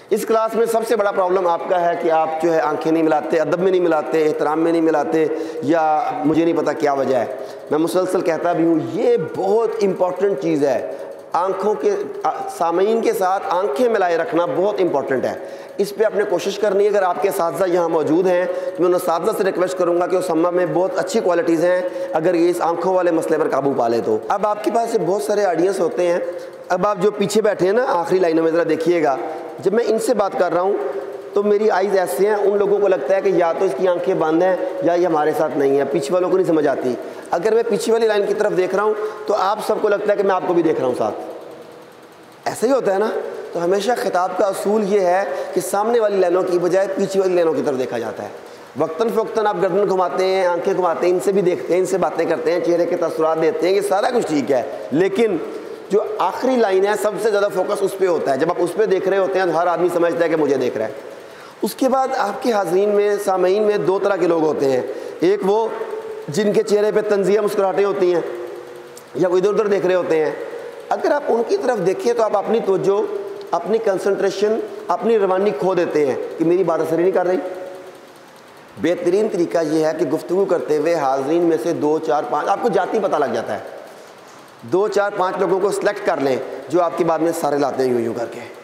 اس class میں سب سے بڑا پرابلم آپ کا ہے کہ آپ جو ہے آنکھیں نہیں ملاتے، ادب میں نہیں ملاتے، احترام میں نہیں ملاتے، یا مجھے نہیں پتہ کیا وجہ ہے۔ میں مسلسل کہتا بھی ہوں یہ بہت امپورٹنٹ چیز ہے، آنکھوں کے سامعین کے ساتھ آنکھیں ملائے رکھنا بہت امپورٹنٹ ہے۔ اس پہ آپ نے کوشش کرنی ہے۔ اگر آپ کے اساتذہ یہاں موجود ہیں تو میں ان اساتذہ سے ریکویسٹ کروں گا کہ اسامہ میں بہت اچھی کوالٹیز ہیں، اگر یہ اس آنکھوں والے مسئلے پر قابو پا لے تو۔ اب آپ کے پاس سے بہت سارے آڈینس ہوتے ہیں، اب آپ جو پیچھے بیٹھے ہیں نا آخری لائنوں میں ذرا دیکھیے گا، جب میں ان سے بات کر رہا ہوں تو میری آئیز ایسے ہیں، ان لوگوں کو لگتا ہے کہ یا تو اس کی آنکھیں بند ہیں یا یہ ہمارے ساتھ نہیں ہے، پیچھے والوں کو نہیں سمجھ آتی۔ اگر میں پیچھے والی لائن کی طرف دیکھ رہا ہوں تو آپ سب کو لگتا ہے کہ میں آپ کو بھی دیکھ رہا ہوں ساتھ، ایسا ہی ہوتا ہے نا۔ تو ہمیشہ خطاب کا اصول یہ ہے کہ سامنے والی لائنوں کی بجائے پیچھے والی لائنوں کی طرف دیکھا جاتا ہے۔ وقتاً فوقتاً آپ گردن گھماتے ہیں، آنکھیں گھماتے ہیں، ان سے بھی دیکھتے ہیں، ان سے باتیں کرتے ہیں، چہرے کے تاثرات دیتے ہیں، یہ سارا کچھ ٹھیک ہے، لیکن جو آخری لائن ہے سب سے زیادہ فوکس اس پہ ہوتا ہے۔ جب آپ اس پہ دیکھ رہے ہوتے ہیں تو ہر آدمی سمجھتا ہے کہ مجھے دیکھ رہا ہے۔ اس کے بعد آپ کے حاضرین میں، سامعین میں دو طرح کے لوگ ہوتے ہیں، ایک وہ جن کے چہرے پہ طنزیہ مسکراہٹیں ہوتی ہیں یا وہ ادھر ادھر دیکھ رہے ہوتے ہیں۔ اگر آپ ان کی طرف دیکھیں تو آپ اپنی توجہ، اپنی کنسنٹریشن، اپنی روانی کھو دیتے ہیں کہ میری بات اثر ہی نہیں کر رہی۔ بہترین طریقہ یہ ہے کہ گفتگو کرتے ہوئے حاضرین میں سے 2 4 5 آپ کو جاتی پتہ لگ جاتا ہے، 2 4 5 لوگوں کو سلیکٹ کر لیں جو آپ کی بات میں سارے لاتے ہیں یوں کر کے،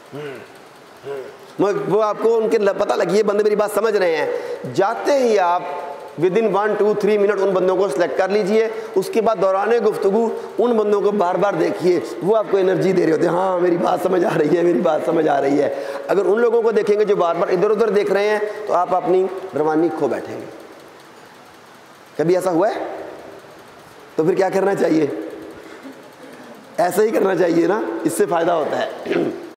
وہ آپ کو ان کے پتہ لگی ہے بندے میری بات سمجھ رہے ہیں۔ جاتے ہی آپ ودن 1 2 3 منٹ ان بندوں کو سلیکٹ کر لیجئے، اس کے بعد دوران گفتگو ان بندوں کو بار بار دیکھیے، وہ آپ کو انرجی دے رہے ہوتے ہیں، ہاں میری بات سمجھ آ رہی ہے، میری بات سمجھ آ رہی ہے۔ اگر ان لوگوں کو دیکھیں گے جو بار بار ادھر ادھر دیکھ رہے ہیں تو آپ اپنی روانی کھو بیٹھیں گے۔ کبھی ایسا ہوا ہے؟ تو پھر کیا کرنا چاہیے؟ ایسا ہی کرنا چاہیے نا، اس سے فائدہ ہوتا ہے۔